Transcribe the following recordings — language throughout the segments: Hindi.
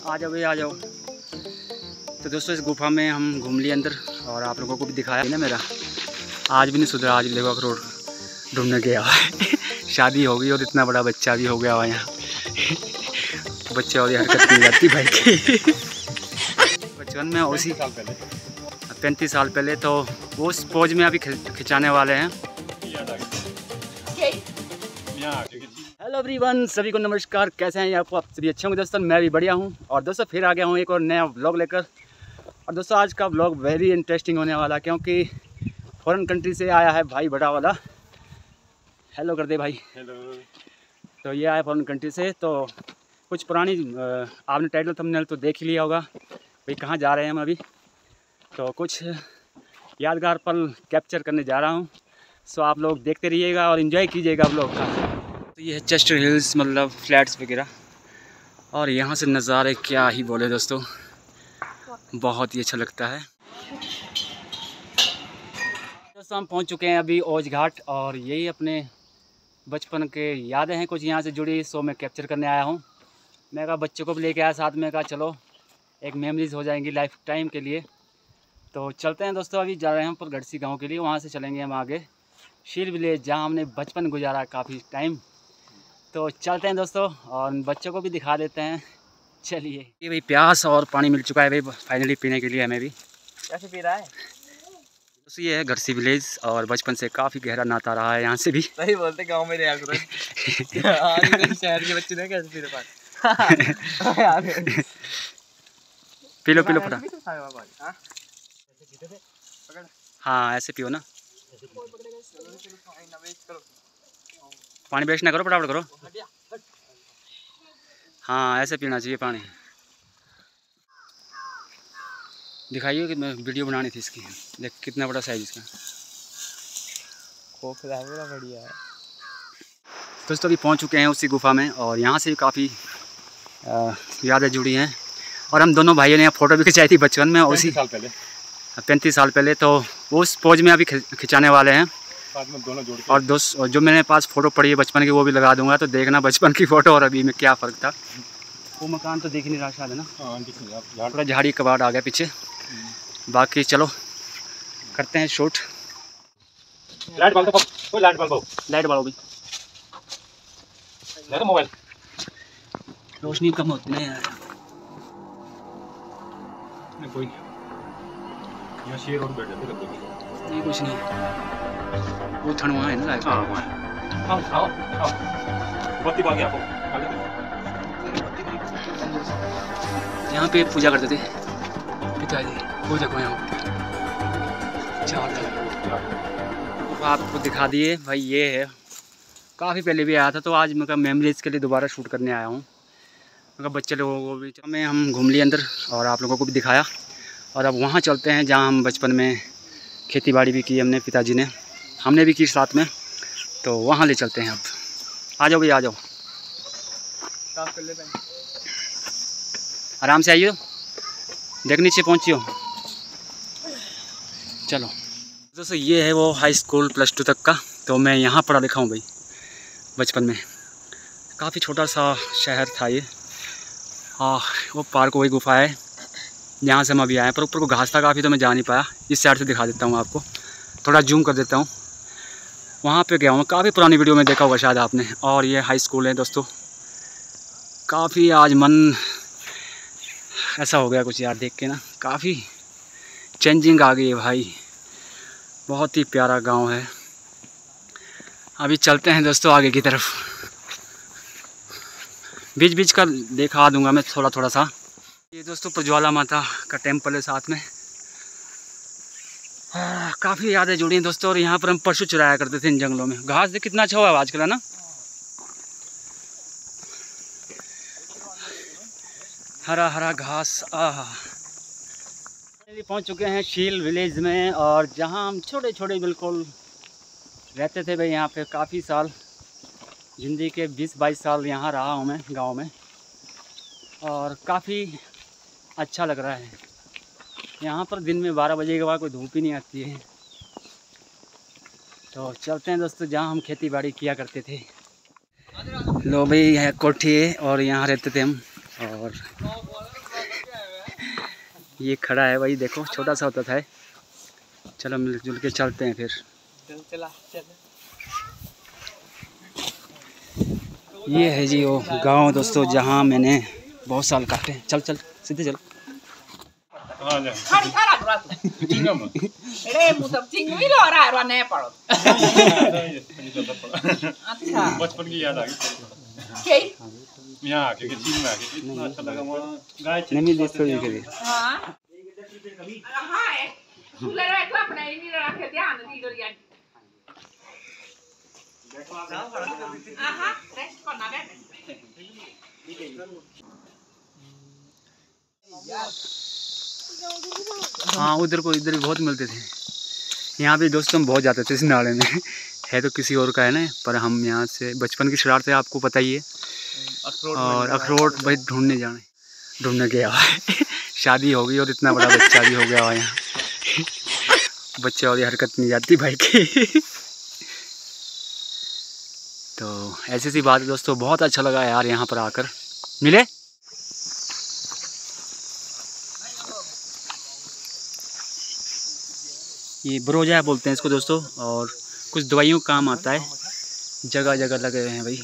आ जाओ भाई आ जाओ। तो दोस्तों इस गुफा में हम घूम लिए अंदर और आप लोगों को भी दिखाया ना मेरा। आज भी नहीं सुधरा, आज देखो अखरोट ढूंढने गया हुआ है। शादी हो गई और इतना बड़ा बच्चा भी हो गया हुआ यहाँ। बच्चे और हरकत नहीं जाती भाई की। बचपन में उसी 35 साल पहले तो वो उस पोज में अभी खिंचाने वाले हैं। हेलो एवरीवन, सभी को नमस्कार। कैसे हैं आप सभी? अच्छे होंगे दोस्तों, मैं भी बढ़िया हूं। और दोस्तों फिर आ गया हूं एक और नया व्लॉग लेकर। और दोस्तों आज का व्लॉग वेरी इंटरेस्टिंग होने वाला, क्योंकि फॉरेन कंट्री से आया है भाई बड़ा वाला। हेलो कर दे भाई। हेलो। तो ये आया फॉरेन कंट्री से, तो कुछ पुरानी आपने टाइटल थंबनेल तो देख ही लिया होगा भाई कहाँ जा रहे हैं हम अभी। तो कुछ यादगार पल कैप्चर करने जा रहा हूँ। सो आप लोग देखते रहिएगा और इन्जॉय कीजिएगा व्लॉग का। तो ये है चेस्टर हिल्स, मतलब फ्लैट्स वगैरह। और यहाँ से नज़ारे क्या ही बोले दोस्तों, बहुत ही अच्छा लगता है। दोस्तों हम पहुँच चुके हैं अभी औज घाट, और यही अपने बचपन के यादें हैं कुछ यहाँ से जुड़ी। सो मैं कैप्चर करने आया हूँ। मैं कहा बच्चों को भी लेके आया साथ में, कहा चलो एक मेमोरीज हो जाएंगी लाइफ टाइम के लिए। तो चलते हैं दोस्तों, अभी जा रहे हैं पर गढ़सी गाँव के लिए। वहाँ से चलेंगे हम आगे शील विलेज, जहाँ हमने बचपन गुजारा काफ़ी टाइम। तो चलते हैं दोस्तों और बच्चों को भी दिखा देते हैं। चलिए। ये भाई प्यास और पानी मिल चुका है भाई फाइनली पीने के लिए हमें भी। कैसे पी रहा है दोस्तों? ये है गढ़सी विलेज और बचपन से काफ़ी गहरा नाता रहा है यहाँ से भी। सही बोलते, गांव में रहा करो। शहर के बच्चे ने कैसे पी रहे पानी। पी लो फटा। हाँ ऐसे पियो ना, पानी वेस्ट ना करो, फटाफट करो। हाँ ऐसे पीना चाहिए पानी। दिखाइए कि मैं वीडियो बनानी थी इसकी। देख कितना बड़ा साइज इसका। पूरा बढ़िया है दोस्तों। अभी पहुंच चुके हैं उसी गुफा में, और यहाँ से भी काफ़ी यादें जुड़ी हैं। और हम दोनों भाइयों ने फ़ोटो भी खिंचाई थी बचपन में, उसी 35 साल पहले। तो वो उस पोज में अभी खिंचाने वाले हैं। और दोस्त जो मेरे पास फ़ोटो पड़ी है बचपन की, वो भी लगा दूंगा। तो देखना बचपन की फ़ोटो और अभी में क्या फ़र्क था। वो मकान तो दिख नहीं रहा शायद, है ना? थोड़ा झाड़ी कबाड़ आ गया पीछे। बाकी चलो करते हैं शूट। लाइट बालो भी, मोबाइल रोशनी कम होती है यार। कोई यहाँ शेर और बैठ जाते नहीं, कुछ नहीं। वो ठंड वहाँ है ना लाइट। हाँ वहाँ बत्ती बाकी आपको यहाँ पे पूजा करते थे पिताजी। वो देखो यहाँ आपको दिखा दिए भाई। ये है, काफ़ी पहले भी आया था, तो आज मैं मेमोरीज के लिए दोबारा शूट करने आया हूँ। मैं बच्चे लोगों को भी में हम घूम लिए अंदर और आप लोगों को भी दिखाया। और अब वहाँ चलते हैं जहाँ हम बचपन में खेती बाड़ी भी की हमने, पिताजी ने, हमने भी की साथ में। तो वहाँ ले चलते हैं अब। आ जाओ भाई आ जाओ, कर ले भाई। आराम से आइए, देख नीचे पहुँचियो। चलो दोस्तों, ये है वो हाई स्कूल +2 तक का। तो मैं यहाँ पढ़ा लिखा हूँ भाई बचपन में। काफ़ी छोटा सा शहर था ये। हाँ वो पार्क, वही गुफा है यहाँ से हम अभी आए। पर ऊपर को घास था काफ़ी, तो मैं जा नहीं पाया। इस साइड से दिखा देता हूँ आपको, थोड़ा जूम कर देता हूँ। वहाँ पे गया हूँ, काफ़ी पुरानी वीडियो में देखा होगा शायद आपने। और ये हाई स्कूल है दोस्तों। काफ़ी आज मन ऐसा हो गया कुछ यार देख के ना, काफ़ी चेंजिंग आ गई है भाई। बहुत ही प्यारा गांव है। अभी चलते हैं दोस्तों आगे की तरफ। बीच बीच का दिखा दूंगा मैं थोड़ा थोड़ा सा। ये दोस्तों प्रज्वाला माता का टेम्पल है साथ में। काफ़ी यादें जुड़ी हैं दोस्तों। और यहाँ पर हम पशु चुराया करते थे इन जंगलों में। घास देख कितना अच्छा हुआ है आजकल, है ना? हरा हरा घास। पहुँच चुके हैं शील विलेज में, और जहाँ हम छोटे छोटे बिल्कुल रहते थे भाई। यहाँ पे काफ़ी साल, ज़िंदगी के 20-22 साल यहाँ रहा हूँ मैं गांव में। और काफ़ी अच्छा लग रहा है यहाँ पर। दिन में 12 बजे के बाद कोई धूप ही नहीं आती है। तो चलते हैं दोस्तों जहाँ हम खेती बाड़ी किया करते थे। लो भाई यह कोठी है और यहाँ रहते थे हम। और ये खड़ा है भाई, देखो छोटा सा होता था। चलो मिलजुल के चलते हैं फिर। चला चल। ये है जी वो गांव दोस्तों, जहां मैंने बहुत साल काटे। चल चल सीधे चल। बचपन की याद आ गई। यहाँ के चीज में कितना अच्छा लगा वहाँ गाय नहीं दोस्तों ये करिए। हाँ उधर को इधर भी बहुत मिलते थे। यहाँ भी दोस्तों हम बहुत जाते थे इस नाले में। है तो किसी और का है ना, पर हम यहाँ से बचपन की शरारत है, आपको पता ही है। और अखरोट भाई ढूंढने गया हुआ है। शादी हो गई और इतना बड़ा बच्चा भी हो गया हुआ यहाँ। बच्चे वाली हरकत नहीं जाती भाई की। तो ऐसी सी बात है दोस्तों, बहुत अच्छा लगा यार यहाँ पर आकर मिले। ये ब्रोजा बोलते हैं इसको दोस्तों, और कुछ दवाइयों का काम आता है। जगह जगह लगे हुए हैं भाई।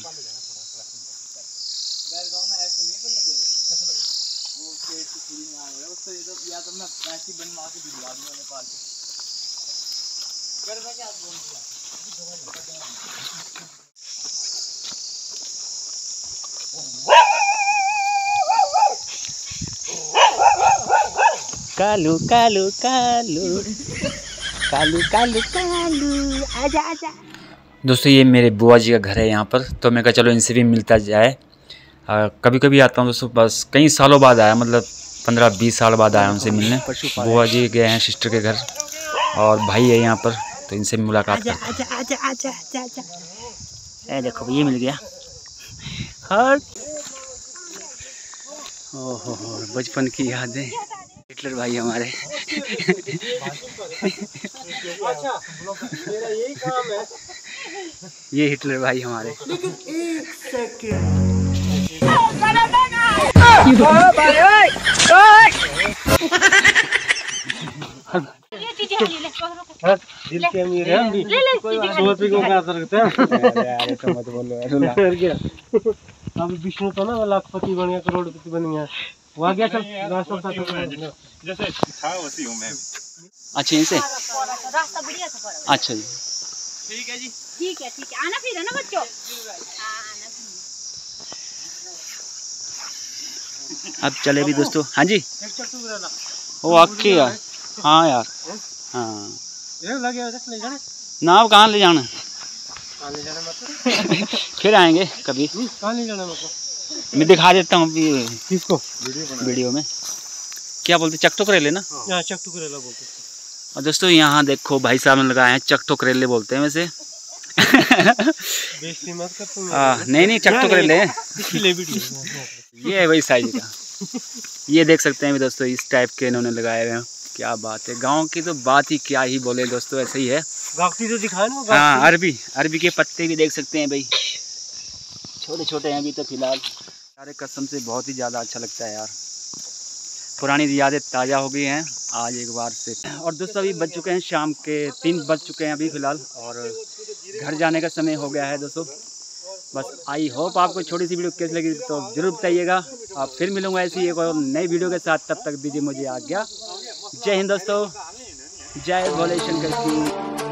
कालू कालू कालू कालू कालू कालू आजा आजा। दोस्तों ये मेरे बुआ जी का घर है यहाँ पर, तो मैं कहा चलो इनसे भी मिलता जाए। कभी कभी आता हूँ दोस्तों, बस कई सालों बाद आया, मतलब 15-20 साल बाद आया उनसे मिलने। बुआ जी गए हैं सिस्टर के घर, और भाई है यहाँ पर, तो इनसे मुलाकात करते हैं। आजा आजा आजा आजा आजा। ए देखो ये मिल गया। हर ओहो बचपन की यादें। हिटलर भाई हमारे। मेरा यही काम है। ये हिटलर भाई हमारे। दिल के अमीर है हम भी। 100 रुपये को क्या करते हैं? अरे तो मत बोलो यार। अभी विष्णु तो ना लाखपति बन गया, करोड़पति बन गया। वो आ गया चल जैसे था वैसी हूँ मैं। अच्छा इनसे रास्ता बढ़िया सा पड़ा। अच्छा जी ठीक है जी। ठीक है आना फिर है ना बच्चों। अब चले भी दोस्तों। हाँ जी वो आके यार। हाँ यार हाँ ना, अब कहाँ ले जाना। फिर आएंगे कभी। कहाँ ले जाना मतलब? मैं दिखा देता हूँ किसको? वीडियो में। क्या बोलते चकटो करेले ना? यहाँ चकटू करेला बोलते। और दोस्तों यहाँ देखो भाई साहब ने लगाए हैं, चकटो करेले बोलते हैं वैसे। बेइज्जती मत कर तुम। नहीं चकटो करेले। इसकी ले वीडियो। ये है वही साइज का। ये देख सकते हैं दोस्तों, इस टाइप के इन्होंने लगाए हुए हैं। क्या बात है, गांव की तो बात ही क्या ही बोले दोस्तों, ऐसे ही है। गांवटी तो दिखाए ना। हाँ अरबी के पत्ते भी देख सकते हैं भाई, छोटे छोटे हैं अभी तो फिलहाल। यार कसम से बहुत ही ज़्यादा अच्छा लगता है यार, पुरानी यादें ताज़ा हो गई हैं आज एक बार से। और दोस्तों अभी बज चुके हैं शाम के 3 बज चुके हैं अभी फ़िलहाल, और घर जाने का समय हो गया है दोस्तों। बस आई होप आपको छोटी सी वीडियो कैसी लगी तो ज़रूर बताइएगा। आप फिर मिलूँगा ऐसी एक और नई वीडियो के साथ, तब तक दीजिए मुझे आज्ञा। जय हिंद दोस्तों, जय भोले शंकर की।